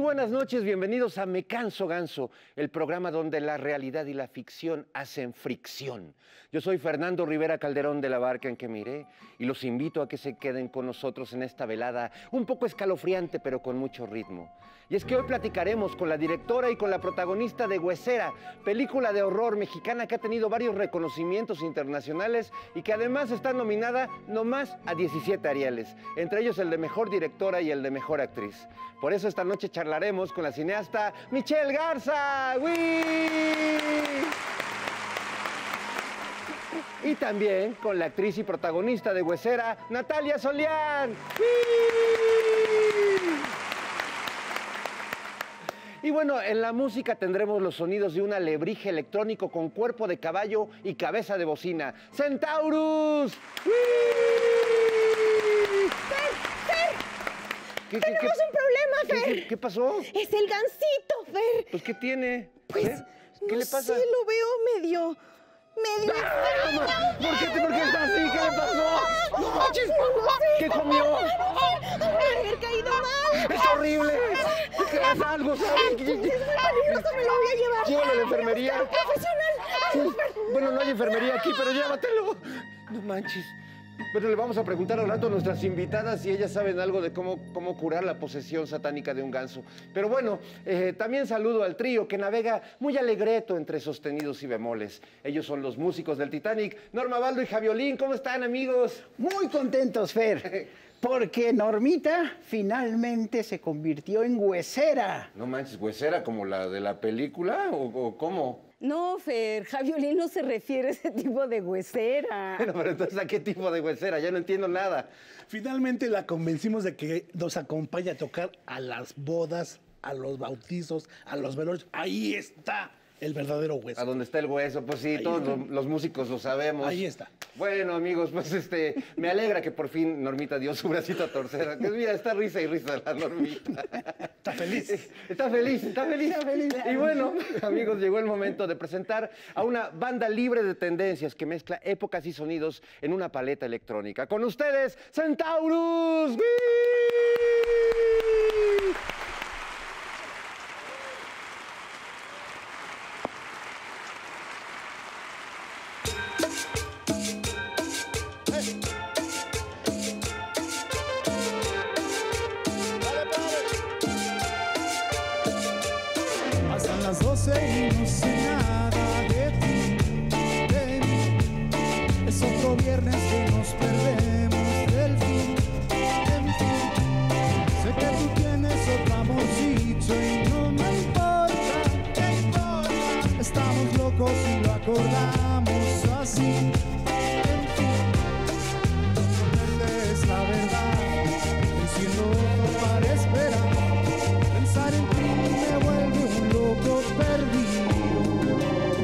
buenas noches, bienvenidos a Me Canso Ganso, el programa donde la realidad y la ficción hacen fricción. Yo soy Fernando Rivera Calderón de la Barca en que miré y los invito a que se queden con nosotros en esta velada un poco escalofriante pero con mucho ritmo. Y es que hoy platicaremos con la directora y con la protagonista de Huesera, película de horror mexicana que ha tenido varios reconocimientos internacionales y que además está nominada nomás a 17 Arieles, entre ellos el de Mejor Directora y el de Mejor Actriz. Por eso esta noche charlaremos con la cineasta Michelle Garza. ¡Uy! Y también con la actriz y protagonista de Huesera, Natalia Solián. ¡Uy! Y bueno, en la música tendremos los sonidos de un alebrije electrónico con cuerpo de caballo y cabeza de bocina. ¡Centaurus! ¡Uy! Tenemos un problema, Fer. ¿Qué pasó? Es el gansito, Fer. Pues, ¿qué tiene? Pues, ¿Qué le pasa? No sé, lo veo medio extraño. ¿Por qué está así? ¿Qué le pasó? ¡No manches! No sé. ¿Qué comió? Haber caído mal. ¡Es horrible! ¿Qué haz algo, sabes? Es muy peligroso, me lo voy a llevar. Llévalo a la enfermería. Profesional. Bueno, no hay enfermería aquí, pero llévatelo. No manches. Bueno, le vamos a preguntar al rato a nuestras invitadas si ellas saben algo de cómo curar la posesión satánica de un ganso. Pero bueno, también saludo al trío que navega muy alegreto entre sostenidos y bemoles. Ellos son los músicos del Titanic, Norma Baldo y Javiolín. ¿Cómo están, amigos? Muy contentos, Fer, porque Normita finalmente se convirtió en huesera. No manches, ¿huesera como la de la película o cómo? No, Fer, Javiolín no se refiere a ese tipo de huesera. Bueno, pero entonces, ¿a qué tipo de huesera? Ya no entiendo nada. Finalmente la convencimos de que nos acompañe a tocar a las bodas, a los bautizos, a los velorios. Ahí está el verdadero hueso. ¿A dónde está el hueso? Pues sí, todos los músicos lo sabemos. Ahí está. Bueno, amigos, pues me alegra que por fin Normita dio su bracito a torcer. Que mira, está risa y risa la Normita. Está feliz. Está feliz. Y bueno, amigos, llegó el momento de presentar a una banda libre de tendencias que mezcla épocas y sonidos en una paleta electrónica. Con ustedes, Centaurus. ¡Wii! Pasan las 12 y no sé nada de ti, de mí. Es otro viernes que nos perdemos del fin, en fin. Sé que tú tienes otro amorcito y no me importa, ¿qué importa? Estamos locos y lo acordamos así, en fin. Sorprenderte es la verdad, diciendo para esperar. Pensar en ti me vuelve un loco perdido.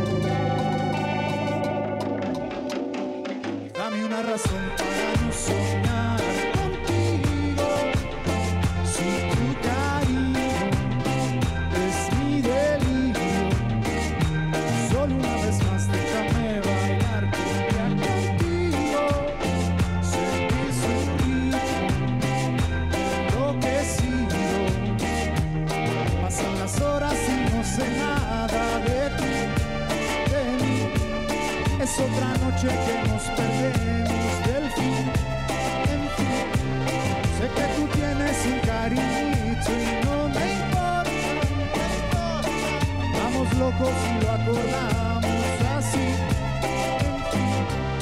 Dame una razón para no soñar contigo. Si tu cariño es mi delirio, solo una vez más déjame bailar cumbia contigo. Sentir su ritmo, enloquecido. Pasan las horas y no sé nada de ti, de mí. Es otra noche que nos perdemos del fin, en fin. Sé que tú tienes un cariñito y no me importa, no importa. Vamos locos y lo acordamos así, en fin.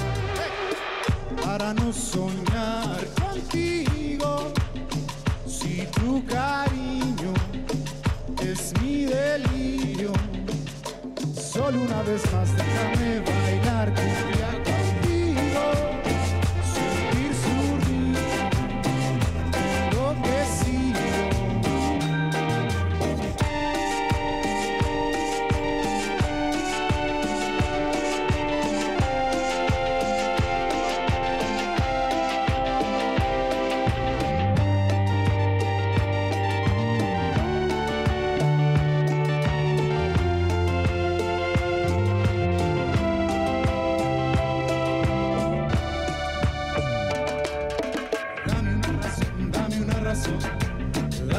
Para no soñar contigo, si tu cariño es mi delirio, solo una vez más déjame bailar cumbia contigo, sentir su ritmo, enloquecido.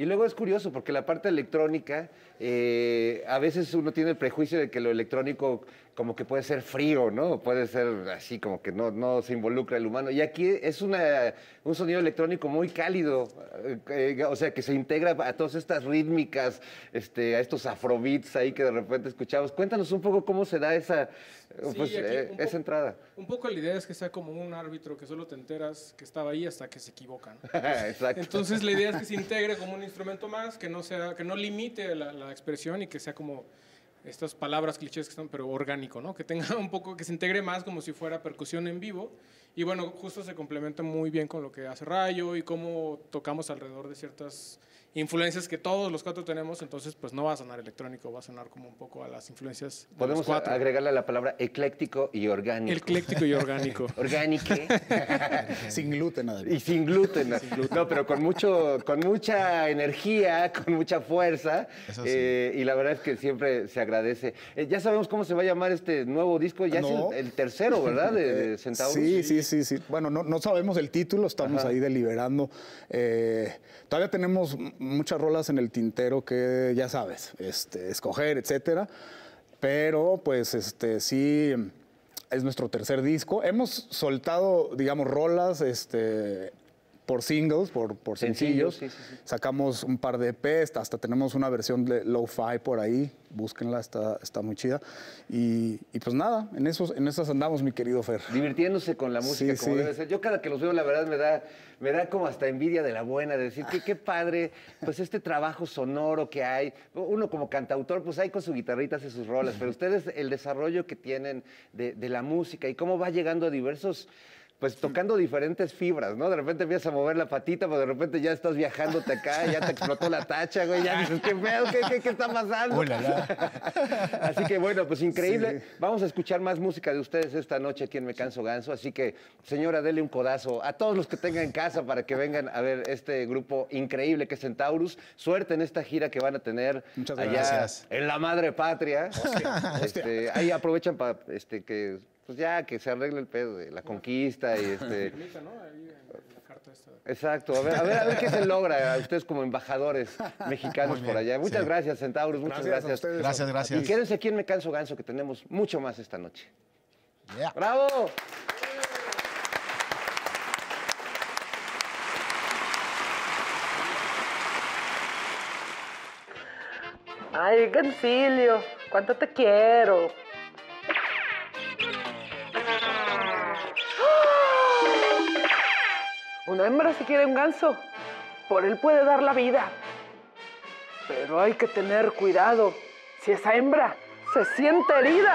Y luego es curioso porque la parte electrónica, a veces uno tiene el prejuicio de que lo electrónico como que puede ser frío, ¿no? Puede ser así como que no se involucra el humano. Y aquí es un sonido electrónico muy cálido, o sea, que se integra a todas estas rítmicas, a estos afrobeats ahí que de repente escuchamos. Cuéntanos un poco cómo se da esa entrada. Un poco la idea es que sea como un árbitro que solo te enteras que estaba ahí hasta que se equivocan. Exacto. Entonces la idea es que se integre como un instrumento más, que no limite la expresión y que sea como estas palabras clichés que están, pero orgánico, ¿no? Que tenga un poco, que se integre más como si fuera percusión en vivo. Y bueno, justo se complementa muy bien con lo que hace Rayo y cómo tocamos alrededor de ciertas influencias que todos los cuatro tenemos, entonces pues no va a sonar electrónico, va a sonar como un poco a las influencias de Podemos los cuatro. agregarle la palabra ecléctico y orgánico. Ecléctico y orgánico. Orgánique. Sin gluten, además. Y sin gluten. No, pero con mucha energía, con mucha fuerza. Eso sí. Y la verdad es que siempre se agradece. Ya sabemos cómo se va a llamar este nuevo disco. Ya No. es el tercero, ¿verdad? De Centaurus. Sí. Bueno, no sabemos el título, estamos ahí deliberando. Todavía tenemos muchas rolas en el tintero que ya sabes, escoger, etcétera. Pero pues sí es nuestro tercer disco. Hemos soltado, digamos, rolas por singles, por sencillos. Sí. Sacamos un par de EPs, hasta tenemos una versión de lo-fi por ahí. Búsquenla, está muy chida. Y pues nada, en esas andamos, mi querido Fer. Divirtiéndose con la música como debe ser. Yo cada que los veo, la verdad, me da como hasta envidia de la buena, de decir que qué padre, pues este trabajo sonoro que hay. Uno como cantautor, pues ahí con su guitarrita hace sus rolas, pero ustedes el desarrollo que tienen de la música y cómo va llegando a diversos... Pues tocando diferentes fibras, ¿no? De repente empiezas a mover la patita, pero de repente ya estás viajándote acá, ya te explotó la tacha, güey, ya dices, ¿qué pedo? ¿Qué está pasando? Así que bueno, pues increíble. Sí. Vamos a escuchar más música de ustedes esta noche aquí en Me Canso Ganso, así que, señora, dele un codazo a todos los que tengan en casa para que vengan a ver este grupo increíble que es Centaurus. Suerte en esta gira que van a tener allá en la madre patria. Hostia. Ahí aprovechan para que... Pues ya, que se arregle el pedo de la conquista y Exacto, a ver qué se logra a ustedes como embajadores mexicanos por allá. Muchas gracias, Centaurus, muchas gracias. Gracias. Y quédense aquí en Me Canso Ganso, que tenemos mucho más esta noche. Yeah. ¡Bravo! Ay, Gancilio, cuánto te quiero. Una hembra si quiere un ganso, por él puede dar la vida. Pero hay que tener cuidado si esa hembra se siente herida.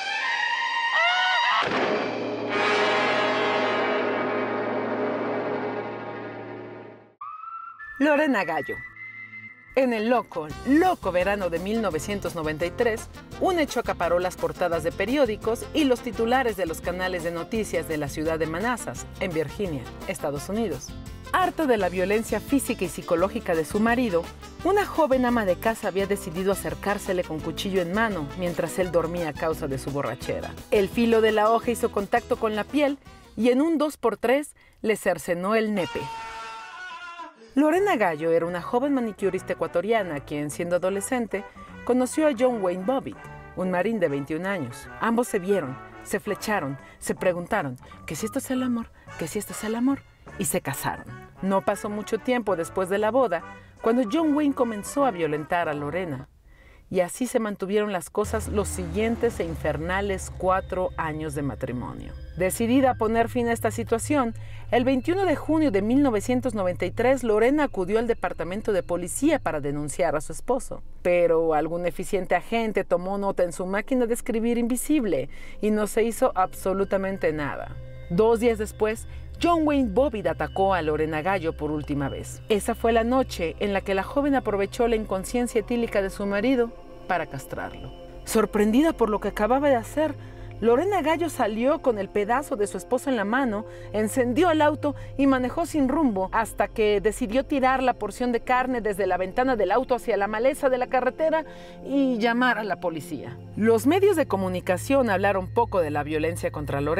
Lorena Gallo. En el loco verano de 1993, un hecho acaparó las portadas de periódicos y los titulares de los canales de noticias de la ciudad de Manassas, en Virginia, Estados Unidos. Harta de la violencia física y psicológica de su marido, una joven ama de casa había decidido acercársele con cuchillo en mano mientras él dormía a causa de su borrachera. El filo de la hoja hizo contacto con la piel y en un 2x3 le cercenó el nepe. Lorena Gallo era una joven manicurista ecuatoriana quien, siendo adolescente, conoció a John Wayne Bobbitt, un marín de 21 años. Ambos se vieron, se flecharon, se preguntaron que si esto es el amor, que si esto es el amor, y se casaron. No pasó mucho tiempo después de la boda cuando John Wayne comenzó a violentar a Lorena. Y así se mantuvieron las cosas los siguientes e infernales 4 años de matrimonio. Decidida a poner fin a esta situación, el 21 de junio de 1993, Lorena acudió al departamento de policía para denunciar a su esposo. Pero algún eficiente agente tomó nota en su máquina de escribir invisible y no se hizo absolutamente nada. 2 días después, John Wayne Bobbitt atacó a Lorena Gallo por última vez. Esa fue la noche en la que la joven aprovechó la inconsciencia etílica de su marido para castrarlo. Sorprendida por lo que acababa de hacer, Lorena Gallo salió con el pedazo de su esposo en la mano, encendió el auto y manejó sin rumbo hasta que decidió tirar la porción de carne desde la ventana del auto hacia la maleza de la carretera y llamar a la policía. Los medios de comunicación hablaron poco de la violencia contra Lorena.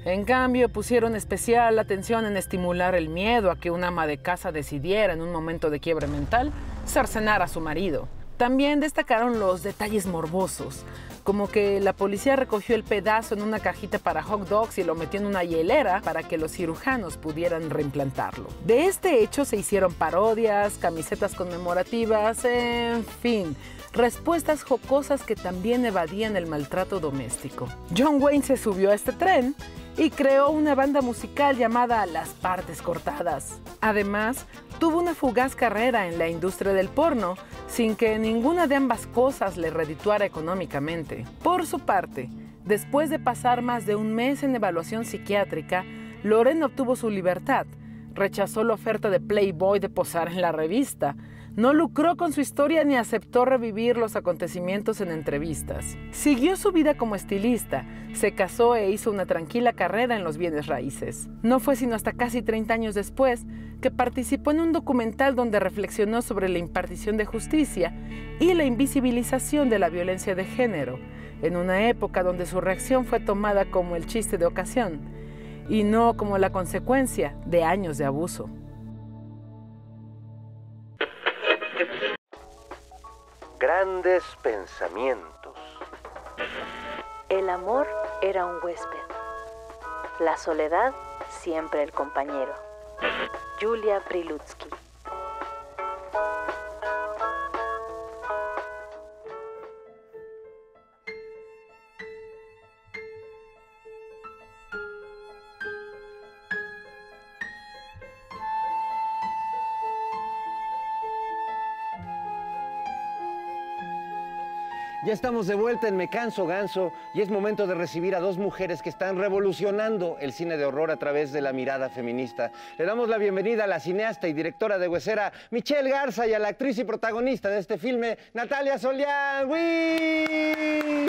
En cambio, pusieron especial atención en estimular el miedo a que una ama de casa decidiera en un momento de quiebre mental cercenar a su marido. También destacaron los detalles morbosos, como que la policía recogió el pedazo en una cajita para hot dogs y lo metió en una hielera para que los cirujanos pudieran reimplantarlo. De este hecho se hicieron parodias, camisetas conmemorativas, en fin, respuestas jocosas que también evadían el maltrato doméstico. John Wayne se subió a este tren y creó una banda musical llamada Las Partes Cortadas. Además, tuvo una fugaz carrera en la industria del porno, sin que ninguna de ambas cosas le redituara económicamente. Por su parte, después de pasar más de un mes en evaluación psiquiátrica, Loren obtuvo su libertad, rechazó la oferta de Playboy de posar en la revista, no lucró con su historia ni aceptó revivir los acontecimientos en entrevistas. Siguió su vida como estilista, se casó e hizo una tranquila carrera en los bienes raíces. No fue sino hasta casi 30 años después que participó en un documental donde reflexionó sobre la impartición de justicia y la invisibilización de la violencia de género, en una época donde su reacción fue tomada como el chiste de ocasión y no como la consecuencia de años de abuso. Grandes pensamientos. El amor era un huésped. La soledad, siempre el compañero. Julia Prilutsky. Ya estamos de vuelta en Me Canso Ganso y es momento de recibir a dos mujeres que están revolucionando el cine de horror a través de la mirada feminista. Le damos la bienvenida a la cineasta y directora de Huesera, Michelle Garza, y a la actriz y protagonista de este filme, Natalia Solián. ¡Uy!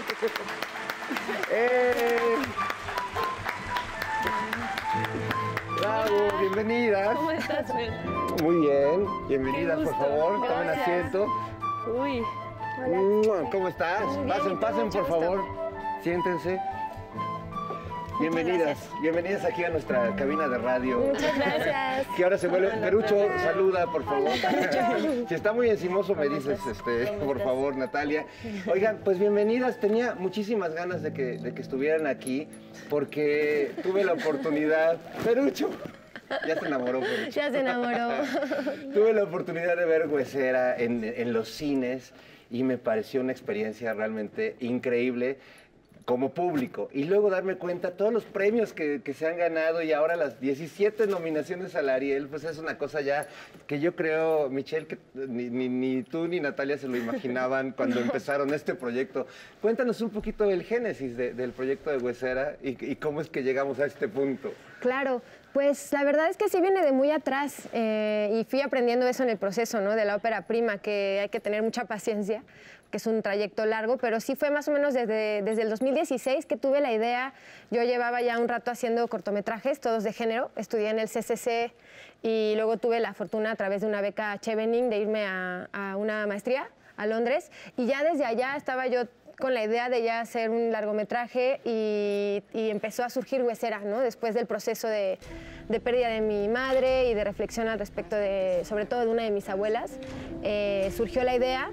¡Bravo! Bienvenidas. ¿Cómo estás, Fer? Muy bien. Bienvenidas, por favor. Tomen asiento. Uy. Hola. ¿Cómo estás? Bien, Pasen, por favor. Siéntense. Bienvenidas. Bienvenidas aquí a nuestra cabina de radio. Muchas gracias. Que ahora se vuelve. Perucho, saluda, por favor. Si está muy encimoso, me dices, por favor, Natalia. Oigan, pues bienvenidas. Tenía muchísimas ganas de que estuvieran aquí porque tuve la oportunidad. Perucho. Ya se enamoró, Perucho. Ya se enamoró. Tuve la oportunidad de ver Huesera en los cines y me pareció una experiencia realmente increíble como público. Y luego darme cuenta todos los premios que se han ganado y ahora las 17 nominaciones al Ariel, pues es una cosa ya que yo creo, Michelle, que ni tú ni Natalia se lo imaginaban cuando empezaron este proyecto. Cuéntanos un poquito del génesis del proyecto de Huesera y cómo es que llegamos a este punto. Claro, pues la verdad es que sí viene de muy atrás y fui aprendiendo eso en el proceso, ¿no? De la ópera prima, que hay que tener mucha paciencia, que es un trayecto largo, pero sí fue más o menos desde el 2016 que tuve la idea. Yo llevaba ya un rato haciendo cortometrajes, todos de género, estudié en el CCC y luego tuve la fortuna a través de una beca Chevening de irme a una maestría a Londres y ya desde allá estaba yo con la idea de ya hacer un largometraje y empezó a surgir Huesera, ¿no? Después del proceso de pérdida de mi madre y de reflexión al respecto sobre todo de una de mis abuelas, surgió la idea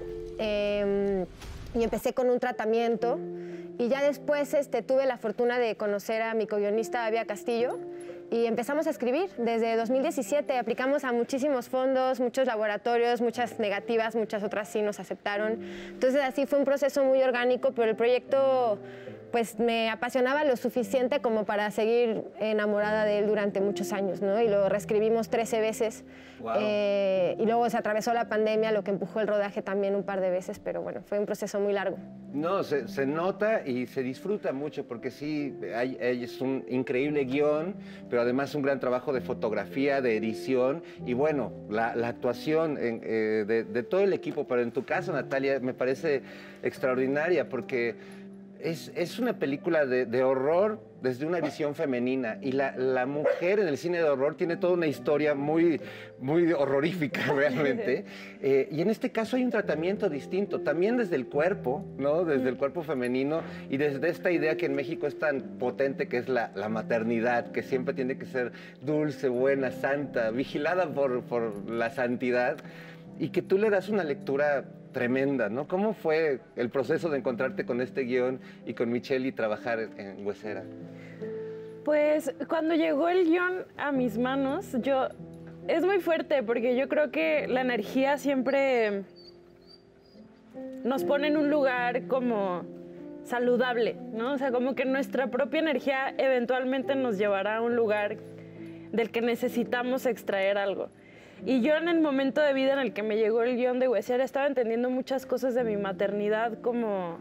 y empecé con un tratamiento y ya después tuve la fortuna de conocer a mi co-guionista Avia Castillo y empezamos a escribir. Desde 2017 aplicamos a muchísimos fondos, muchos laboratorios, muchas negativas, muchas otras sí nos aceptaron. Entonces así fue un proceso muy orgánico, pero el proyecto pues me apasionaba lo suficiente como para seguir enamorada de él durante muchos años, ¿no? Y lo reescribimos 13 veces. Wow. Y luego se atravesó la pandemia, lo que empujó el rodaje también un par de veces, pero bueno, fue un proceso muy largo. No, se nota y se disfruta mucho porque sí, es un increíble guión, pero además un gran trabajo de fotografía, de edición y bueno, la actuación de todo el equipo, pero en tu caso, Natalia, me parece extraordinaria porque Es una película de horror desde una visión femenina y la mujer en el cine de horror tiene toda una historia muy, muy horrorífica realmente. Y en este caso hay un tratamiento distinto, también desde el cuerpo, ¿no? Desde el cuerpo femenino y desde esta idea que en México es tan potente que es la maternidad, que siempre tiene que ser dulce, buena, santa, vigilada por la santidad y que tú le das una lectura tremenda, ¿no? ¿Cómo fue el proceso de encontrarte con este guión y con Michelle y trabajar en Huesera? Pues cuando llegó el guión a mis manos, es muy fuerte porque yo creo que la energía siempre nos pone en un lugar como saludable, ¿no? O sea, como que nuestra propia energía eventualmente nos llevará a un lugar del que necesitamos extraer algo. Y yo en el momento de vida en el que me llegó el guión de Huesera estaba entendiendo muchas cosas de mi maternidad como,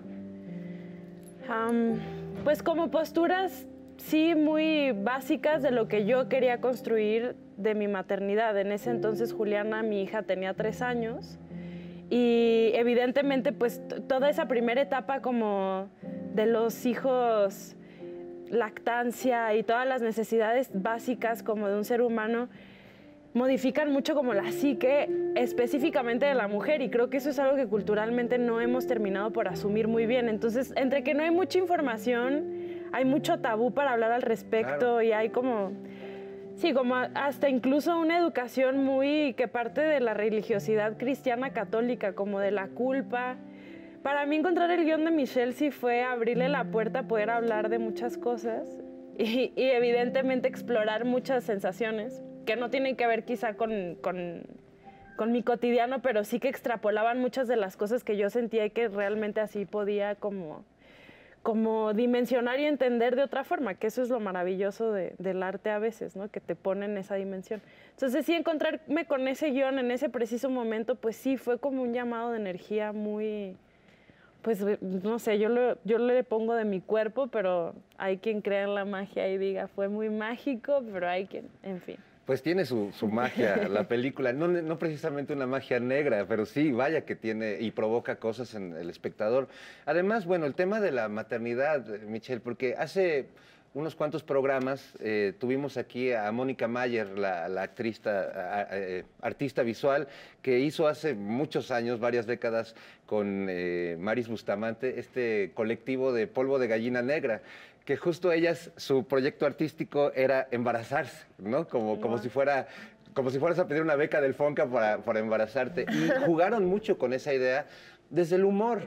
pues como posturas, sí, muy básicas de lo que yo quería construir de mi maternidad. En ese entonces Juliana, mi hija, tenía 3 años y evidentemente pues toda esa primera etapa como de los hijos, lactancia y todas las necesidades básicas como de un ser humano modifican mucho como la psique específicamente de la mujer y creo que eso es algo que culturalmente no hemos terminado por asumir muy bien. Entonces, entre que no hay mucha información, hay mucho tabú para hablar al respecto. Claro. Y hay como, sí, como hasta incluso una educación muy que parte de la religiosidad cristiana católica, como de la culpa. Para mí encontrar el guión de Michelle sí fue abrirle la puerta a poder hablar de muchas cosas y evidentemente explorar muchas sensaciones que no tienen que ver quizá con mi cotidiano, pero sí que extrapolaban muchas de las cosas que yo sentía y que realmente así podía como dimensionar y entender de otra forma, que eso es lo maravilloso del arte a veces, ¿no? Que te pone en esa dimensión. Entonces sí, encontrarme con ese guión en ese preciso momento, pues sí, fue como un llamado de energía muy, pues no sé, yo le pongo de mi cuerpo, pero hay quien crea en la magia y diga, fue muy mágico, pero hay quien, en fin. Pues tiene su magia la película, no precisamente una magia negra, pero sí, vaya que tiene y provoca cosas en el espectador. Además, bueno, el tema de la maternidad, Michelle, porque hace unos cuantos programas tuvimos aquí a Mónica Mayer, la actriz, artista visual, que hizo hace muchos años, varias décadas, con Maris Bustamante, este colectivo de polvo de gallina negra, que justo ellas, su proyecto artístico era embarazarse, ¿no? Como si fueras a pedir una beca del Fonca para embarazarte. Y jugaron mucho con esa idea desde el humor,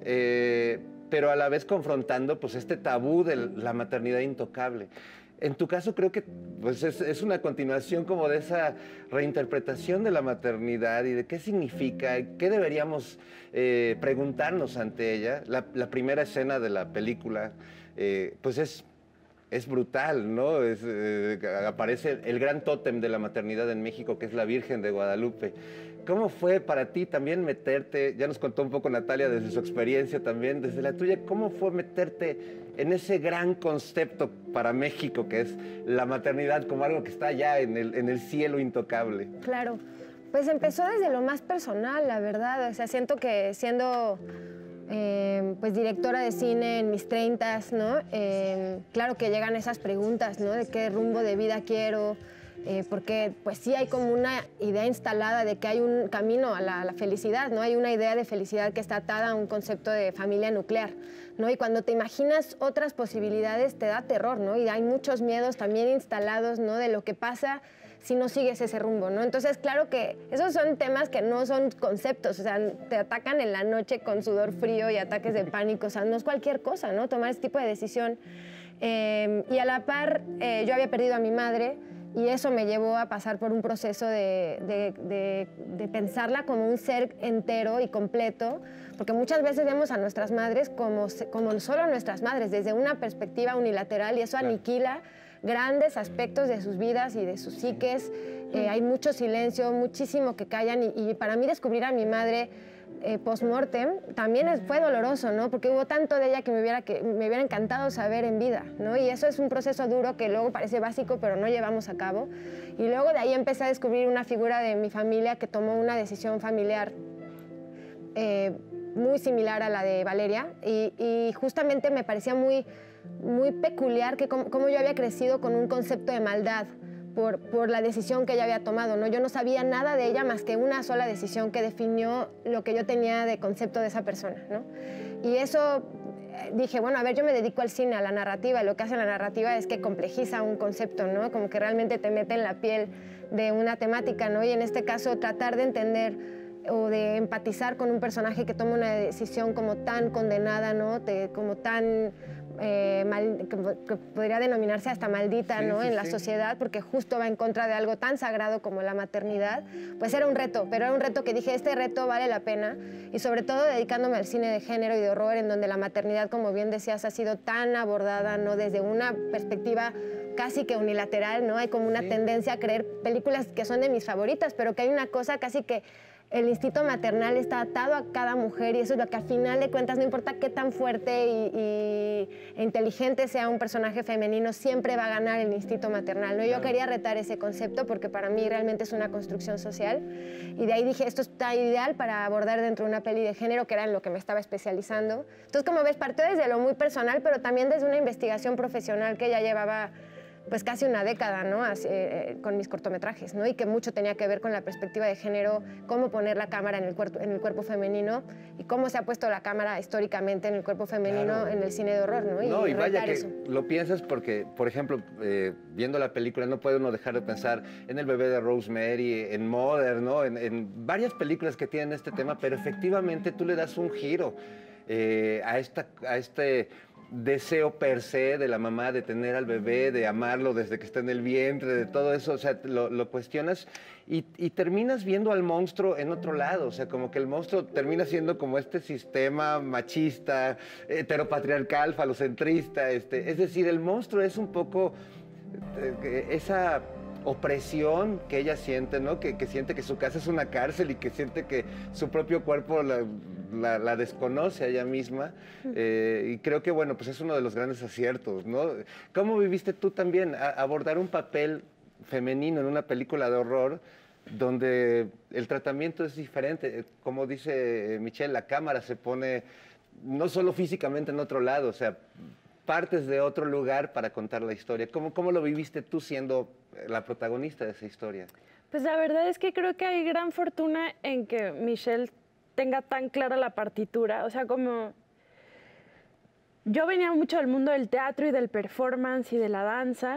pero a la vez confrontando pues este tabú de la maternidad intocable. En tu caso creo que pues, es una continuación como de esa reinterpretación de la maternidad y de qué significa, qué deberíamos preguntarnos ante ella. La primera escena de la película pues es brutal, ¿no? Aparece el gran tótem de la maternidad en México, que es la Virgen de Guadalupe. ¿Cómo fue para ti también meterte, ya nos contó un poco Natalia desde su experiencia también, desde la tuya, cómo fue meterte en ese gran concepto para México, que es la maternidad como algo que está allá en el cielo intocable? Claro, pues empezó desde lo más personal, la verdad. O sea, siento que siendo pues directora de cine en mis 30s, ¿no? Claro que llegan esas preguntas, ¿no? De qué rumbo de vida quiero, porque pues sí hay como una idea instalada de que hay un camino a la felicidad, ¿no? Hay una idea de felicidad que está atada a un concepto de familia nuclear, ¿no? Y cuando te imaginas otras posibilidades te da terror, ¿no? Y hay muchos miedos también instalados, ¿no? De lo que pasa si no sigues ese rumbo, ¿no? Entonces, claro que esos son temas que no son conceptos, o sea, te atacan en la noche con sudor frío y ataques de pánico, o sea, no es cualquier cosa, ¿no? Tomar este tipo de decisión. Y a la par, yo había perdido a mi madre y eso me llevó a pasar por un proceso de pensarla como un ser entero y completo, porque muchas veces vemos a nuestras madres como solo nuestras madres, desde una perspectiva unilateral, y eso aniquila grandes aspectos de sus vidas y de sus psiques. Hay mucho silencio, muchísimo que callan, y para mí descubrir a mi madre post-mortem también fue doloroso, ¿no? Porque hubo tanto de ella que me hubiera encantado saber en vida, ¿no? Y eso es un proceso duro que luego parece básico, pero no llevamos a cabo. Y luego de ahí empecé a descubrir una figura de mi familia que tomó una decisión familiar muy similar a la de Valeria y justamente me parecía muy peculiar que cómo yo había crecido con un concepto de maldad por la decisión que ella había tomado, ¿no? Yo no sabía nada de ella más que una sola decisión que definió lo que yo tenía de concepto de esa persona, ¿no? Y eso dije, bueno, a ver, yo me dedico al cine, a la narrativa, y lo que hace la narrativa es que complejiza un concepto, ¿no? Como que realmente te mete en la piel de una temática, ¿no? Y en este caso tratar de entender o de empatizar con un personaje que toma una decisión como tan condenada, ¿no? Como tan que podría denominarse hasta maldita, ¿no? En la sociedad, porque justo va en contra de algo tan sagrado como la maternidad, pues era un reto, pero era un reto que dije, este reto vale la pena, y sobre todo dedicándome al cine de género y de horror, en donde la maternidad, como bien decías, ha sido tan abordada, ¿no? Desde una perspectiva casi que unilateral, ¿no? Hay como una tendencia a creer películas que son de mis favoritas, pero que hay una cosa casi que el instinto maternal está atado a cada mujer, y eso es lo que al final de cuentas, no importa qué tan fuerte e inteligente sea un personaje femenino, siempre va a ganar el instinto maternal, ¿no? Yo quería retar ese concepto porque para mí realmente es una construcción social, y de ahí dije, esto está ideal para abordar dentro de una peli de género, que era en lo que me estaba especializando. Entonces, como ves, partió desde lo muy personal, pero también desde una investigación profesional que ya llevaba pues casi una década, ¿no? Con mis cortometrajes, ¿no? Y que mucho tenía que ver con la perspectiva de género, cómo poner la cámara en el cuerpo femenino y cómo se ha puesto la cámara históricamente en el cuerpo femenino en el cine de horror, ¿no? No, y vaya que eso. lo piensas porque, por ejemplo, viendo la película no puede uno dejar de pensar en El bebé de Rosemary, en Mother, ¿no? En varias películas que tienen este tema, pero efectivamente tú le das un giro a este deseo per se de la mamá de tener al bebé, de amarlo desde que está en el vientre, de todo eso, o sea, lo cuestionas y terminas viendo al monstruo en otro lado, o sea, como que el monstruo termina siendo como este sistema machista, heteropatriarcal, falocentrista, es decir, el monstruo es un poco esa opresión que ella siente, ¿no? Que siente que su casa es una cárcel y que siente que su propio cuerpo la desconoce a ella misma. Y creo que, bueno, pues es uno de los grandes aciertos, ¿no? ¿Cómo viviste tú también abordar un papel femenino en una película de horror donde el tratamiento es diferente? Como dice Michelle, la cámara se pone no solo físicamente en otro lado, o sea, partes de otro lugar para contar la historia. ¿Cómo lo viviste tú siendo la protagonista de esa historia? Pues la verdad es que creo que hay gran fortuna en que Michelle tenga tan clara la partitura. O sea, como yo venía mucho del mundo del teatro y del performance y de la danza.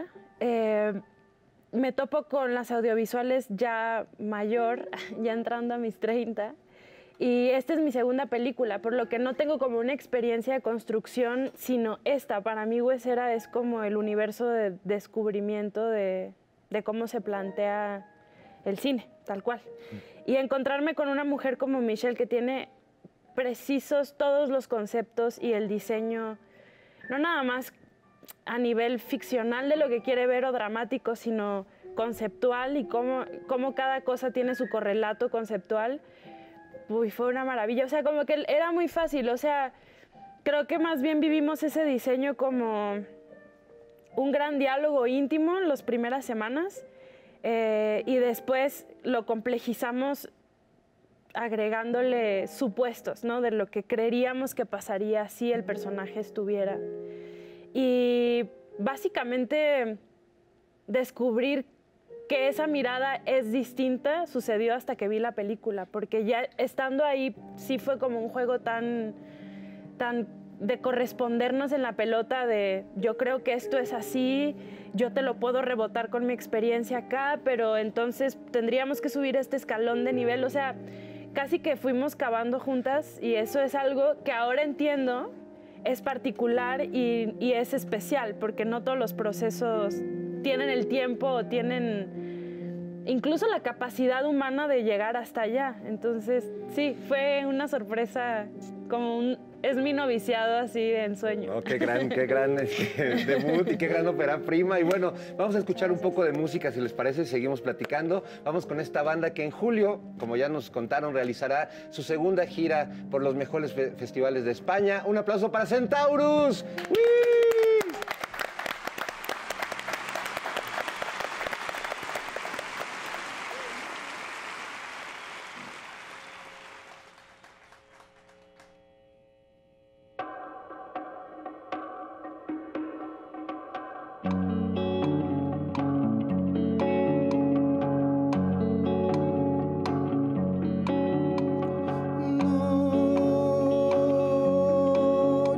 Me topo con las audiovisuales ya mayor, ya entrando a mis 30. Y esta es mi segunda película, por lo que no tengo como una experiencia de construcción, sino esta. Para mí, Huesera es como el universo de descubrimiento de cómo se plantea el cine, tal cual. Y encontrarme con una mujer como Michelle, que tiene precisos todos los conceptos y el diseño, no nada más a nivel ficcional de lo que quiere ver o dramático, sino conceptual, y cómo cada cosa tiene su correlato conceptual. Uy, fue una maravilla. O sea, como que era muy fácil. O sea, creo que más bien vivimos ese diseño como un gran diálogo íntimo las primeras semanas, y después lo complejizamos agregándole supuestos, ¿no? De lo que creeríamos que pasaría si el personaje estuviera. Y básicamente descubrir que esa mirada es distinta sucedió hasta que vi la película, porque ya estando ahí sí fue como un juego tan de correspondernos en la pelota de yo creo que esto es así, yo te lo puedo rebotar con mi experiencia acá, pero entonces tendríamos que subir este escalón de nivel. O sea, casi que fuimos cavando juntas, y eso es algo que ahora entiendo es particular y es especial, porque no todos los procesos tienen el tiempo o tienen incluso la capacidad humana de llegar hasta allá. Entonces, sí, fue una sorpresa, es mi noviciado así de ensueño. Oh, qué gran debut y qué gran ópera prima. Y bueno, vamos a escuchar un poco de música, si les parece, seguimos platicando. Vamos con esta banda que en julio, como ya nos contaron, realizará su segunda gira por los mejores festivales de España. Un aplauso para Centaurus. ¡Wii!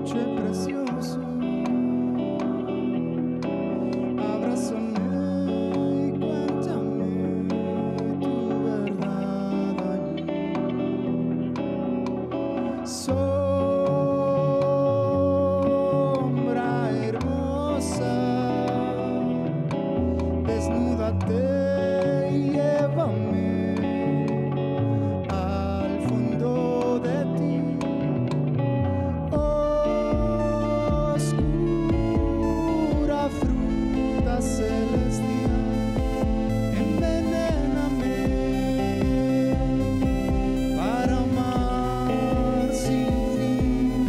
noche precioso. Abrázame y cuéntame tu verdad allí. Sombra hermosa, desnúdate y llévame al fondo de ti. Oscura fruta celestial, envenéname para amar sin fin.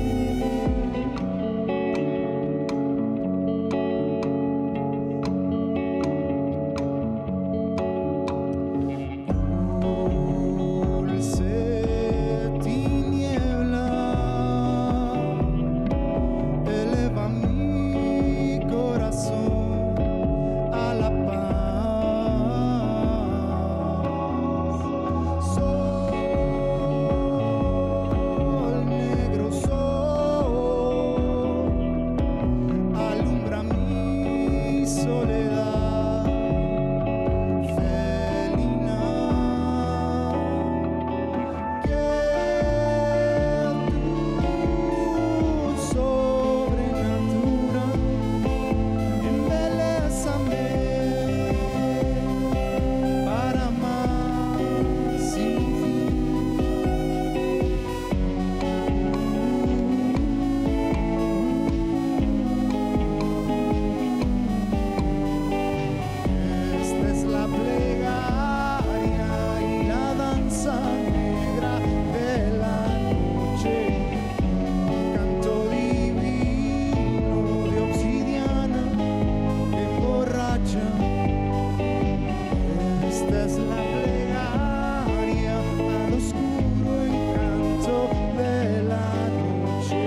Dulce tiniebla, eleva mi corazón a la paz. Sol, negro sol, alumbra mi soledad felina. Tu sobrenatural embelésame para amar sin fin. Esta es la plegaria y la danza negra de la noche, un canto divino de obsidiana que emborracha. Esta es la plegaria al oscuro encanto de la noche.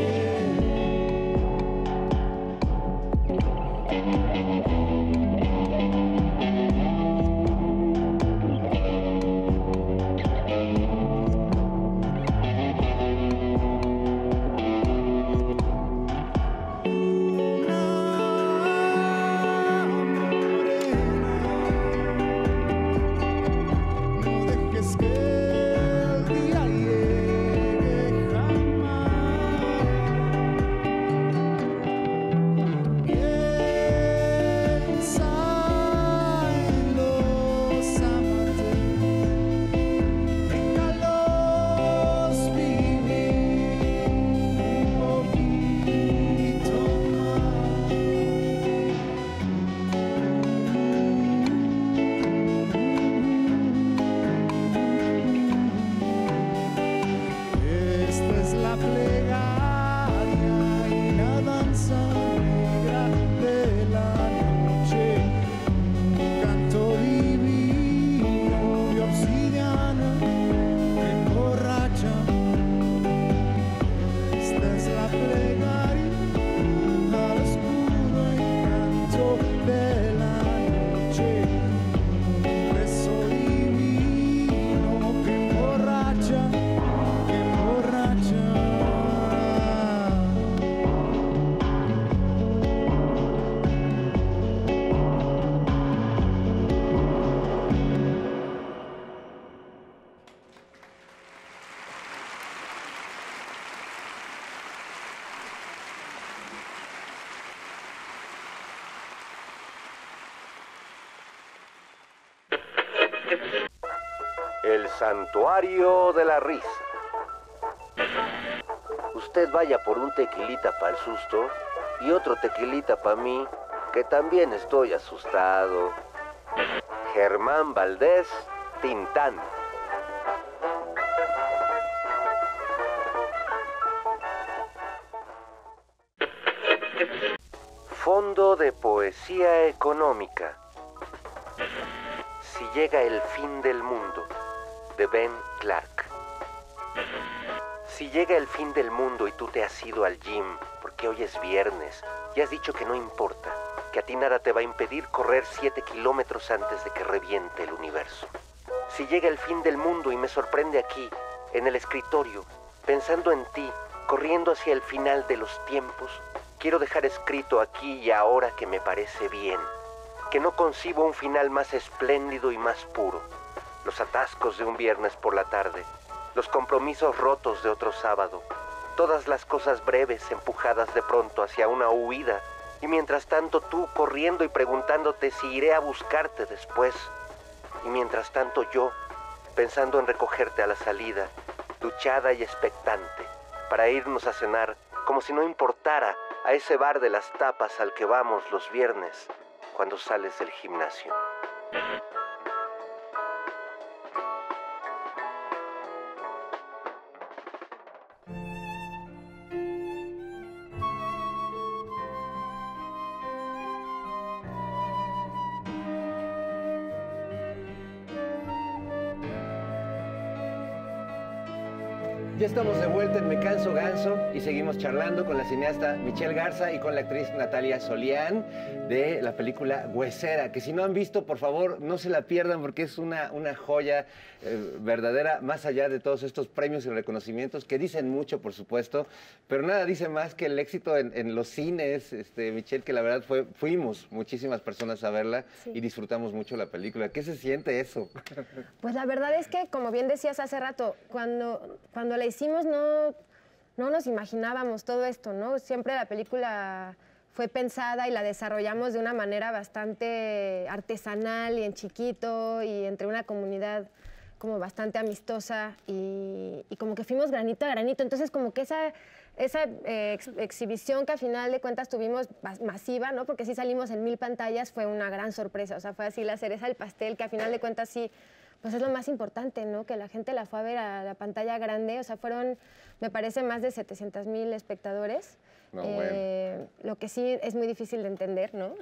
No dejes que el día llegue jamás. Piensa en los amantes, déjalos vivir un poquito más. Esta es la plegaria y la danza negra de la noche, un canto divino de obsidiana que emborracha. Esta es la plegaria al oscuro encanto de la noche, un beso divino que emborracha, que emborracha. El santuario de la risa. Usted vaya por un tequilita para el susto y otro tequilita para mí, que también estoy asustado. Germán Valdés, Tintán. Fondo de Poesía Económica. Si llega el fin del mundo, de Ben Clark. Si llega el fin del mundo y tú te has ido al gym porque hoy es viernes y has dicho que no importa, que a ti nada te va a impedir correr 7 kilómetros antes de que reviente el universo. Si llega el fin del mundo y me sorprende aquí, en el escritorio, pensando en ti, corriendo hacia el final de los tiempos, quiero dejar escrito aquí y ahora que me parece bien, que no concibo un final más espléndido y más puro. Los atascos de un viernes por la tarde, los compromisos rotos de otro sábado, todas las cosas breves empujadas de pronto hacia una huida, y mientras tanto tú corriendo y preguntándote si iré a buscarte después, y mientras tanto yo pensando en recogerte a la salida, duchada y expectante, para irnos a cenar como si no importara a ese bar de las tapas al que vamos los viernes cuando sales del gimnasio. Ya estamos de vuelta en Me Canso Ganso y seguimos charlando con la cineasta Michelle Garza y con la actriz Natalia Solián de la película Huesera, que si no han visto, por favor, no se la pierdan porque es una joya verdadera, más allá de todos estos premios y reconocimientos que dicen mucho, por supuesto, pero nada dice más que el éxito en los cines, Michelle, que la verdad fuimos muchísimas personas a verla y disfrutamos mucho la película. ¿Qué se siente eso? Pues la verdad es que, como bien decías hace rato, cuando la hicimos no nos imaginábamos todo esto, ¿no? Siempre la película fue pensada y la desarrollamos de una manera bastante artesanal y en chiquito y entre una comunidad como bastante amistosa y como que fuimos granito a granito. Entonces como que esa exhibición que al final de cuentas tuvimos masiva, ¿no? Porque sí salimos en 1000 pantallas, fue una gran sorpresa. O sea, fue así la cereza del pastel, que al final de cuentas sí, pues es lo más importante, ¿no? Que la gente la fue a ver a la pantalla grande. O sea, fueron, me parece, más de 700,000 espectadores. No, bueno. Lo que sí es muy difícil de entender, ¿no?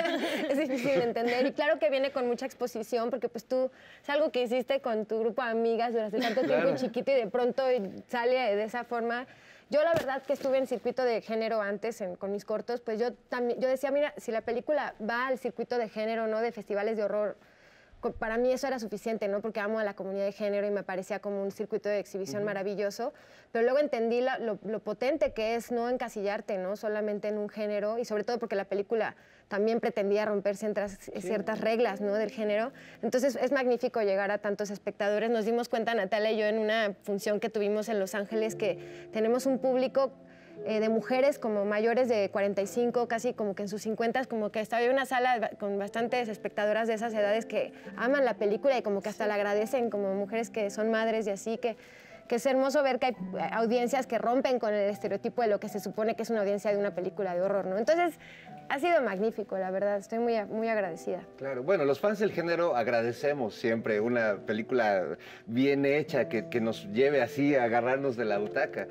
Es difícil de entender. Y claro que viene con mucha exposición, porque pues tú, es algo que hiciste con tu grupo de amigas durante tanto tiempo chiquito y de pronto sale de esa forma. Yo la verdad que estuve en circuito de género antes con mis cortos, pues yo decía, mira, si la película va al circuito de género, ¿no? De festivales de horror, para mí eso era suficiente, ¿no? Porque amo a la comunidad de género y me parecía como un circuito de exhibición maravilloso. Pero luego entendí lo potente que es no encasillarte, ¿no? Solamente en un género, y sobre todo porque la película también pretendía romper ciertas reglas, ¿no? Del género. Entonces es magnífico llegar a tantos espectadores. Nos dimos cuenta, Natalia y yo, en una función que tuvimos en Los Ángeles, que tenemos un público de mujeres como mayores de 45, casi como que en sus 50, como que estaba en una sala con bastantes espectadoras de esas edades que aman la película y como que hasta la agradecen, como mujeres que son madres y así, que es hermoso ver que hay audiencias que rompen con el estereotipo de lo que se supone que es una audiencia de una película de horror, ¿no? Entonces, ha sido magnífico, la verdad, estoy muy agradecida. Claro, bueno, los fans del género agradecemos siempre una película bien hecha que nos lleve así a agarrarnos de la butaca,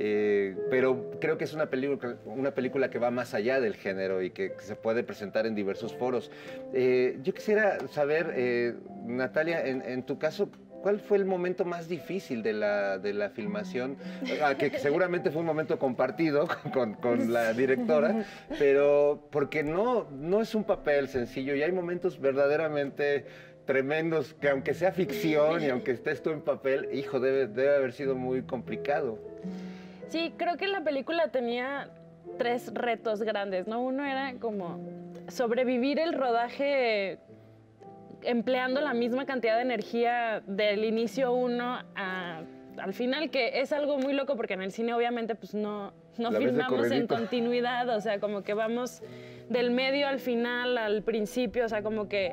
pero creo que es una película que va más allá del género y que se puede presentar en diversos foros. Yo quisiera saber, Natalia, en tu caso, ¿cuál fue el momento más difícil de la filmación? Que seguramente fue un momento compartido con la directora, pero porque no es un papel sencillo y hay momentos verdaderamente tremendos que, aunque sea ficción y aunque estés tú en papel, hijo, debe haber sido muy complicado. Sí, creo que la película tenía 3 retos grandes, ¿no? Uno era como sobrevivir el rodaje empleando la misma cantidad de energía del inicio 1 al final, que es algo muy loco porque en el cine obviamente pues no filmamos en continuidad, o sea, como que vamos del medio al final, al principio, o sea, como que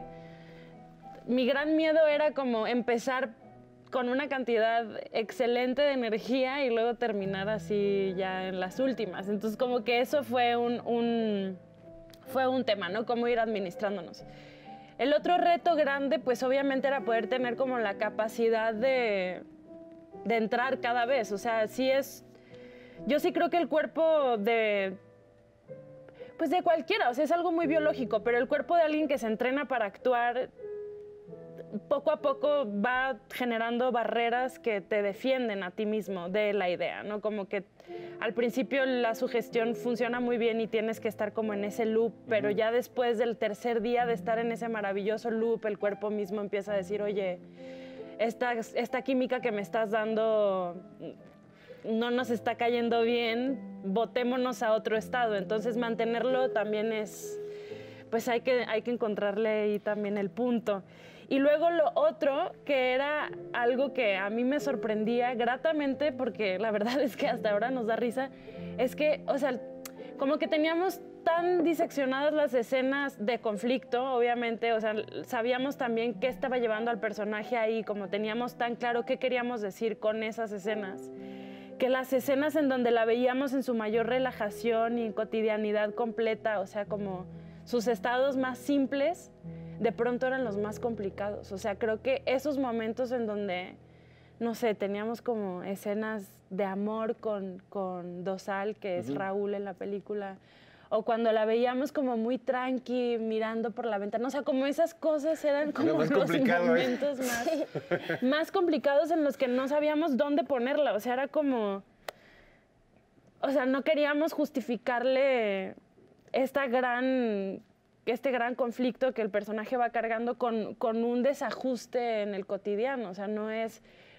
mi gran miedo era como empezar con una cantidad excelente de energía y luego terminar así ya en las últimas. Entonces como que eso fue un tema, ¿no? Cómo ir administrándonos. El otro reto grande, pues obviamente era poder tener como la capacidad de entrar cada vez. O sea, yo sí creo que el cuerpo de cualquiera, o sea, es algo muy biológico, pero el cuerpo de alguien que se entrena para actuar, poco a poco va generando barreras que te defienden a ti mismo de la idea, ¿no? Como que al principio la sugestión funciona muy bien y tienes que estar como en ese loop, pero ya después del tercer día de estar en ese maravilloso loop, el cuerpo mismo empieza a decir, oye, esta química que me estás dando no nos está cayendo bien, botémonos a otro estado. Entonces mantenerlo también es, pues hay que encontrarle ahí también el punto. Y luego lo otro, que era algo que a mí me sorprendía gratamente, porque la verdad es que hasta ahora nos da risa, es que, o sea, como que teníamos tan diseccionadas las escenas de conflicto, obviamente, o sea, sabíamos también qué estaba llevando al personaje ahí, como teníamos tan claro qué queríamos decir con esas escenas, que las escenas en donde la veíamos en su mayor relajación y cotidianidad completa, o sea, como sus estados más simples, de pronto eran los más complicados. O sea, creo que esos momentos en donde, no sé, teníamos como escenas de amor con Dosal, que es Raúl en la película, o cuando la veíamos como muy tranqui, mirando por la ventana. O sea, como esas cosas eran como los momentos más complicados en los que no sabíamos dónde ponerla. O sea, era como... O sea, no queríamos justificarle este gran conflicto que el personaje va cargando con un desajuste en el cotidiano. O sea, no es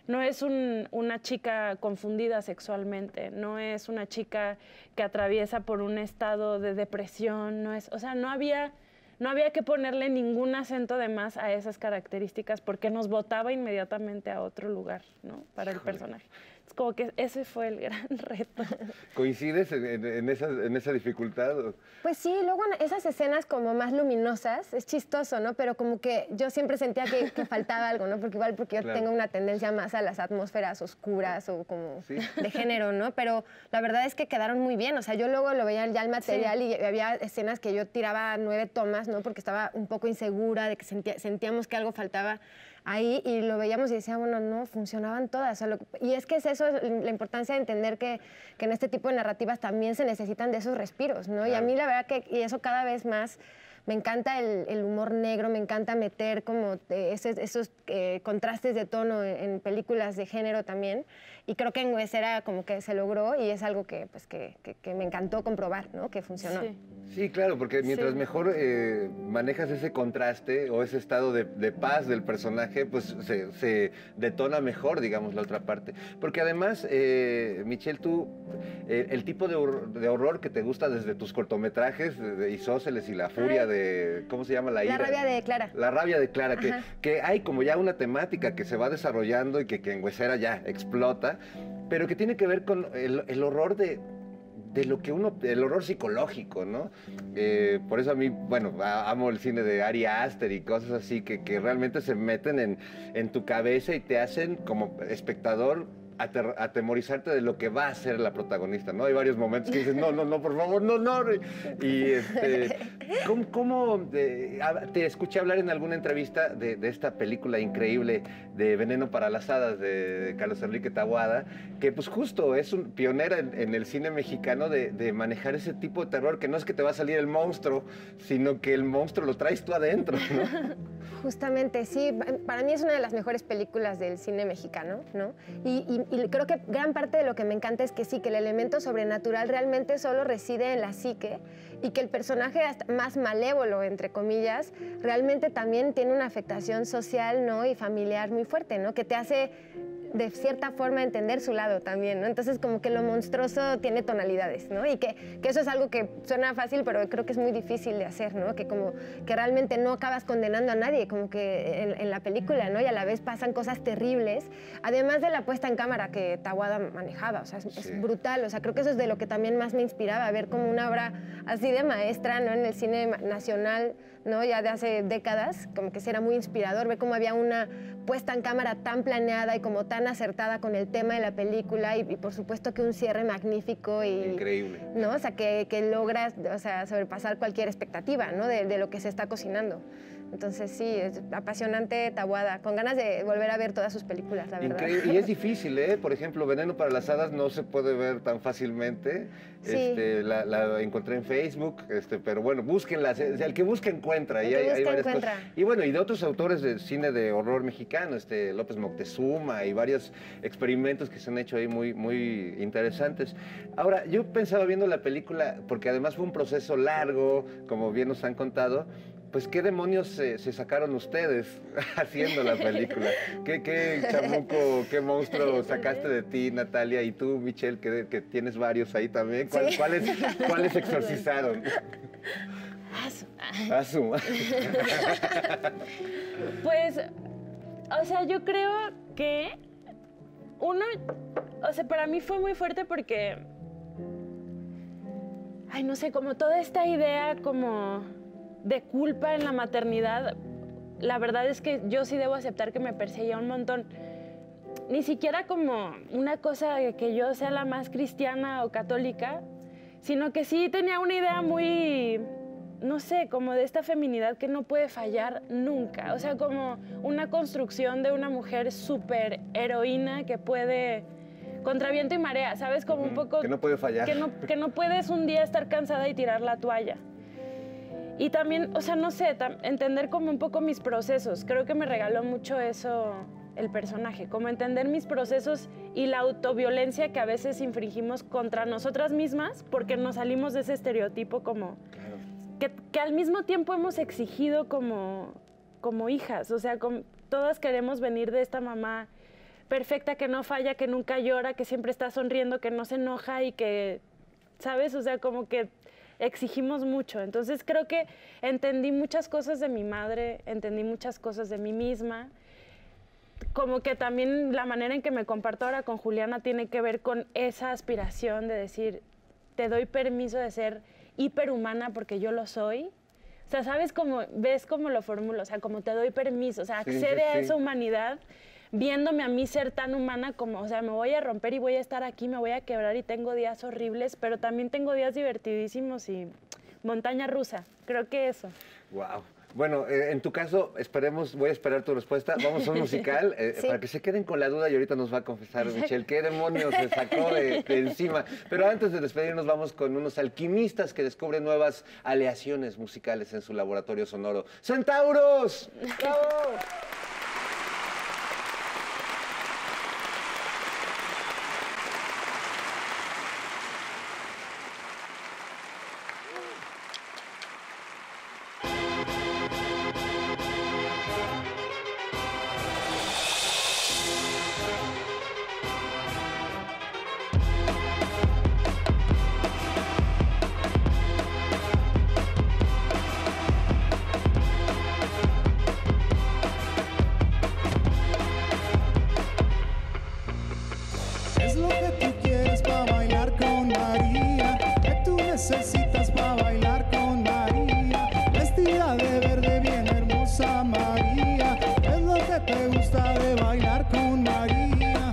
una chica confundida sexualmente, no es una chica que atraviesa por un estado de depresión, o sea, no había que ponerle ningún acento de más a esas características porque nos botaba inmediatamente a otro lugar, ¿no? Para el personaje. Es como que ese fue el gran reto. ¿Coincides en esa dificultad? Pues sí, luego en esas escenas como más luminosas, es chistoso, ¿no? Pero como que yo siempre sentía que faltaba algo, ¿no? Porque yo tengo una tendencia más a las atmósferas oscuras o como de género, ¿no? Pero la verdad es que quedaron muy bien. O sea, yo luego lo veía ya el material y había escenas que yo tiraba 9 tomas, ¿no? Porque estaba un poco insegura de que sentíamos que algo faltaba ahí y lo veíamos y decíamos, bueno, no, funcionaban todas. O sea, y es que es eso, la importancia de entender que en este tipo de narrativas también se necesitan de esos respiros, ¿no? Claro. Y a mí la verdad y eso cada vez más, me encanta el humor negro, me encanta meter como esos contrastes de tono en películas de género también. Y creo que en Huesera como que se logró y es algo que me encantó comprobar, ¿no? Que funcionó. Sí, claro, porque mientras mejor manejas ese contraste o ese estado de paz del personaje, pues se detona mejor, digamos, la otra parte. Porque además, Michelle, tú, el tipo de horror que te gusta desde tus cortometrajes, de Isósceles y La Furia de, ¿cómo se llama? La rabia de Clara. La rabia de Clara, que hay como ya una temática que se va desarrollando y que en Huesera ya explota, pero que tiene que ver con el horror de lo que el horror psicológico, ¿no? Por eso a mí, bueno, amo el cine de Ari Aster y cosas así que realmente se meten en tu cabeza y te hacen como espectador atemorizarte de lo que va a ser la protagonista, ¿no? Hay varios momentos que dices, no, por favor, no. Y ¿cómo te escuché hablar en alguna entrevista de esta película increíble de Veneno para las Hadas de Carlos Enrique Taboada, que pues justo es un pionera en el cine mexicano de manejar ese tipo de terror, que no es que te va a salir el monstruo, sino que el monstruo lo traes tú adentro, ¿no? Justamente, sí. Para mí es una de las mejores películas del cine mexicano, ¿no? Y creo que gran parte de lo que me encanta es que sí, que el elemento sobrenatural realmente solo reside en la psique y que el personaje más malévolo, entre comillas, realmente también tiene una afectación social, ¿no? Y familiar muy fuerte, ¿no? Que te hace de cierta forma entender su lado también, ¿no? Entonces como que lo monstruoso tiene tonalidades, ¿no? Y que eso es algo que suena fácil, pero creo que es muy difícil de hacer, ¿no? Que como que realmente no acabas condenando a nadie, como que en la película, ¿no? Y a la vez pasan cosas terribles, además de la puesta en cámara que Taboada manejaba, o sea, es brutal, o sea, creo que eso es de lo que también más me inspiraba, ver como una obra así de maestra, ¿no? En el cine nacional, ¿no? Ya de hace décadas, como que sí era muy inspirador ver cómo había una puesta en cámara tan planeada y como tan acertada con el tema de la película y por supuesto que un cierre magnífico y... Increíble. ¿No? O sea, que logras, o sea, sobrepasar cualquier expectativa, ¿no? De lo que se está cocinando. Entonces sí, es apasionante Taboada, con ganas de volver a ver todas sus películas, la verdad. Increíble. Y es difícil, ¿eh? Por ejemplo, Veneno para las Hadas no se puede ver tan fácilmente. Sí. La encontré en Facebook, pero bueno, búsquenla. O sea, el que busca encuentra. El que hay busca varias encuentra. cosas. Y bueno, y de otros autores de cine de horror mexicano, López Moctezuma y varios experimentos que se han hecho ahí muy interesantes. Ahora, yo pensaba viendo la película, porque además fue un proceso largo, como bien nos han contado, pues, ¿qué demonios se sacaron ustedes haciendo la película? ¿Qué chamuco, qué monstruo sacaste de ti, Natalia? Y tú, Michelle, que tienes varios ahí también. Sí. ¿Cuáles exorcizaron? Asu. Pues, o sea, yo creo que para mí fue muy fuerte porque, ay, no sé, como toda esta idea como de culpa en la maternidad, la verdad es que yo sí debo aceptar que me perseguía un montón. Ni siquiera como una cosa de que yo sea la más cristiana o católica, sino que sí tenía una idea muy, no sé, como de esta feminidad que no puede fallar nunca. O sea, como una construcción de una mujer súper heroína que puede, contra viento y marea, ¿sabes? Como un poco... Que no puede fallar. Que no puedes un día estar cansada y tirar la toalla. Y también, o sea, no sé, entender como un poco mis procesos. Creo que me regaló mucho eso el personaje, como entender mis procesos y la autoviolencia que a veces infringimos contra nosotras mismas porque nos salimos de ese estereotipo como... Que al mismo tiempo hemos exigido como hijas, o sea, todas queremos venir de esta mamá perfecta que no falla, que nunca llora, que siempre está sonriendo, que no se enoja y que, ¿sabes? O sea, como que exigimos mucho. Entonces creo que entendí muchas cosas de mi madre, entendí muchas cosas de mí misma, como que también la manera en que me comparto ahora con Juliana tiene que ver con esa aspiración de decir, te doy permiso de ser hiperhumana porque yo lo soy. O sea, ¿sabes cómo ves cómo lo formulo? O sea, como te doy permiso, o sea, accede a esa humanidad viéndome a mí ser tan humana como, o sea, me voy a romper y voy a estar aquí, me voy a quebrar y tengo días horribles, pero también tengo días divertidísimos y montaña rusa. Creo que eso. Wow. Bueno, en tu caso, voy a esperar tu respuesta. Vamos a un musical para que se queden con la duda y ahorita nos va a confesar Michelle qué demonios se sacó de encima. Pero antes de despedirnos, vamos con unos alquimistas que descubren nuevas aleaciones musicales en su laboratorio sonoro. ¡Centauros! ¡Bravo! Es lo que tú quieres para bailar con María, que tú necesitas para bailar con María. Vestida de verde bien hermosa María, es lo que te gusta de bailar con María.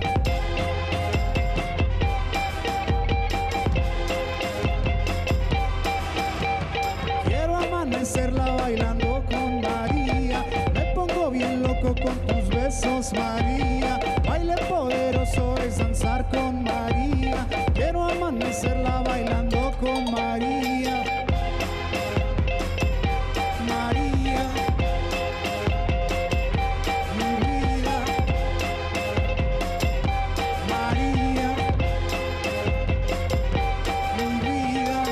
Quiero amanecerla bailando con María, me pongo bien loco con tus besos María. Baile poderoso es danzar con María, quiero amanecerla bailando con María. María, mi vida. María, mi vida.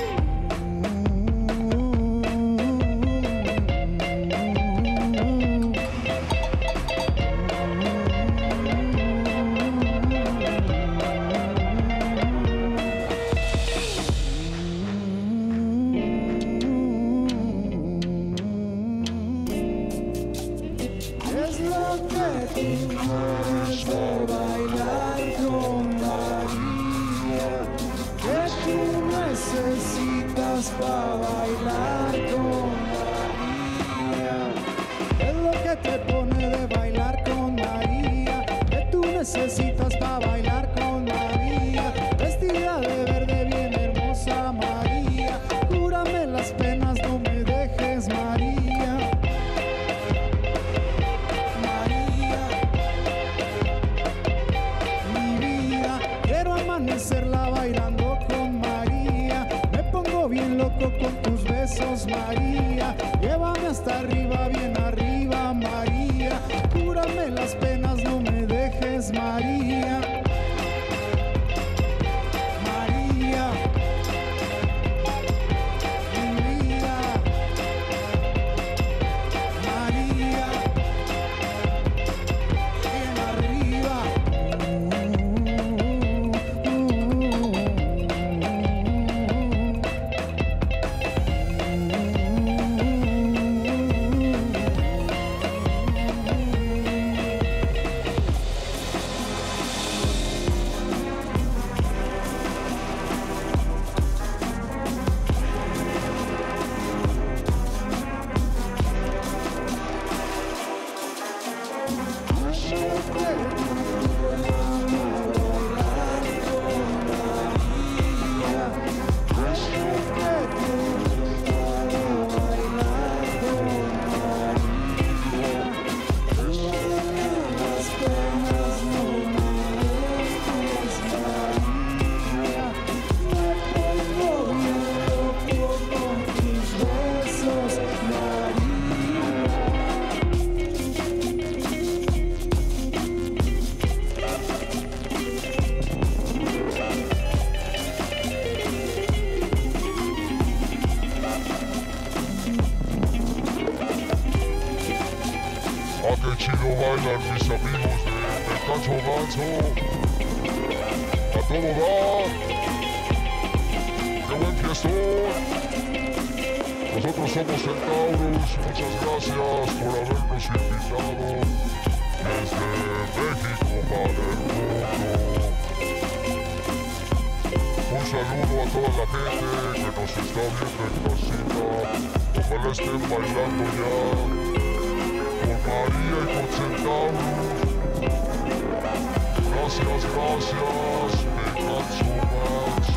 Es lo que tú quieres de bailar con María, que tú necesitas para bailar con María. Es lo que te pone de bailar con María, que tú necesitas para bailar con María. Vestida de verde bien hermosa María, cúrame las penas, no me dejes María. Quiero amanecerla bailando con María, me pongo bien loco con tus besos María. Llévame hasta arriba, bien arriba María, cúrame las penas, no me dejes María. María, mi vida. chido bailan mis amigos de Cacho Ganso. A todo dar. ¡Qué buen fiestón! Nosotros somos Centaurus. Muchas gracias por habernos invitado desde México para el mundo. Un saludo a toda la gente que nos está viendo en casita. Ojalá estén bailando ya por María y por Centaurus. Gracias, gracias. Me canso, Max.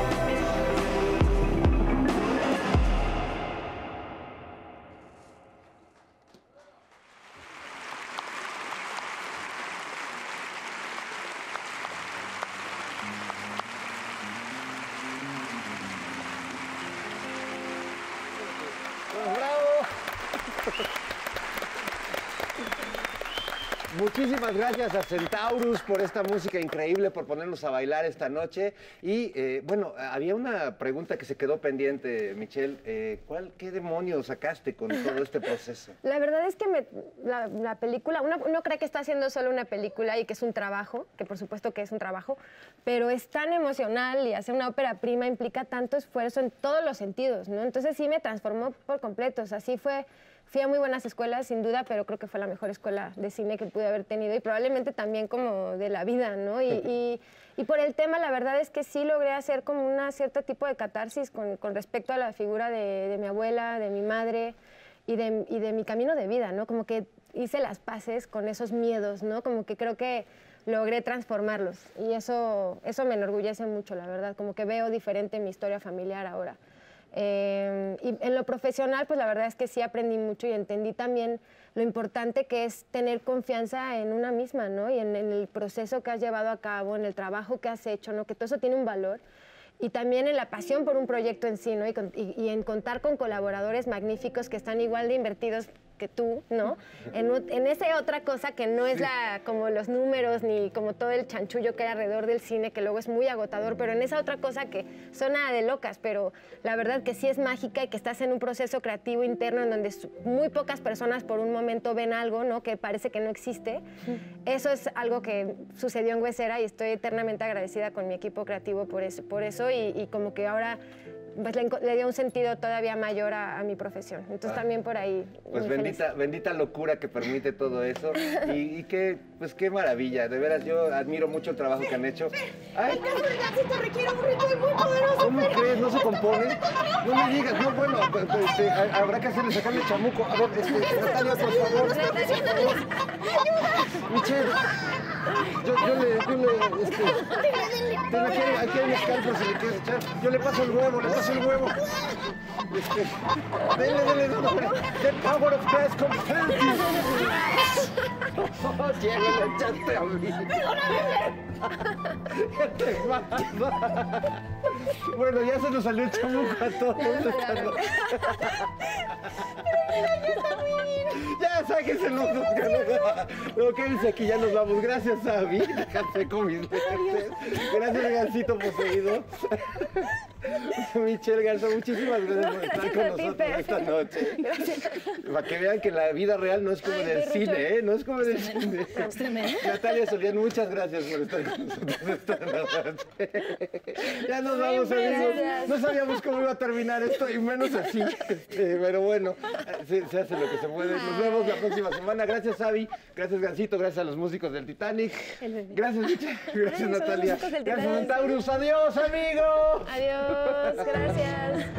Muchísimas gracias a Centaurus por esta música increíble, por ponernos a bailar esta noche. Y bueno, había una pregunta que se quedó pendiente, Michelle. ¿Qué demonios sacaste con todo este proceso? La verdad es que la película, uno cree que está haciendo solo una película y que es un trabajo, que por supuesto que es un trabajo, pero es tan emocional y hacer una ópera prima implica tanto esfuerzo en todos los sentidos, ¿no? Entonces sí me transformó por completo, o sea, sí fue... Fui a muy buenas escuelas, sin duda, pero creo que fue la mejor escuela de cine que pude haber tenido y probablemente también como de la vida, ¿no? Y por el tema, la verdad es que sí logré hacer como un cierto tipo de catarsis con respecto a la figura de mi abuela, de mi madre y de mi camino de vida, ¿no? Como que hice las paces con esos miedos, ¿no? Como que creo que logré transformarlos y eso me enorgullece mucho, la verdad, como que veo diferente mi historia familiar ahora. Y en lo profesional, pues la verdad es que sí aprendí mucho y entendí también lo importante que es tener confianza en una misma, ¿no? Y en el proceso que has llevado a cabo, en el trabajo que has hecho, ¿no? Que todo eso tiene un valor. Y también en la pasión por un proyecto en sí, ¿no? Y en contar con colaboradores magníficos que están igual de invertidos que tú, ¿no? En esa otra cosa que no es como los números ni como todo el chanchullo que hay alrededor del cine, que luego es muy agotador, pero en esa otra cosa que suena de locas, pero la verdad que sí es mágica y que estás en un proceso creativo interno en donde muy pocas personas por un momento ven algo, ¿no? Que parece que no existe. Eso es algo que sucedió en Huesera y estoy eternamente agradecida con mi equipo creativo por eso y como que ahora pues le dio un sentido todavía mayor a mi profesión. Entonces también por ahí. Pues bendita locura que permite todo eso. Y qué maravilla. De veras, yo admiro mucho el trabajo que han hecho. ¡Ay! El caso requiere un ritual muy poderoso. ¿Cómo crees? ¿No se compone? No me digas. No, bueno, habrá que sacarle chamuco. A ver, Natalia, por favor. Michelle. Aquí hay mezcal por si le quieres echar. Yo le paso el huevo, Dele. The power of Christ compels you. Diego, le echaste a mí. ¿Qué te pasa? Bueno, ya se nos salió el chamuco a todos. Ya, sáquense los dos. No, quédense aquí, ya nos vamos. Gracias, Abby. Déjate con mis lentes. Gracias, Gansito poseído. Michelle Garza, muchísimas gracias por estar con nosotros esta noche. Gracias. Para que vean que la vida real no es como en el cine, ¿eh? No es como en el cine. Natalia Solián, muchas gracias por estar con nosotros esta noche. Ya nos vamos, amigos. No sabíamos cómo iba a terminar esto, y menos así. Pero bueno, se hace lo que se puede. Nos vemos la próxima semana. Gracias, Abby. Gracias, Gansito. Gracias a los músicos del Titanic. Gracias, Michelle. Gracias, Natalia. Gracias, Centaurus. Adiós, amigo. Adiós, gracias.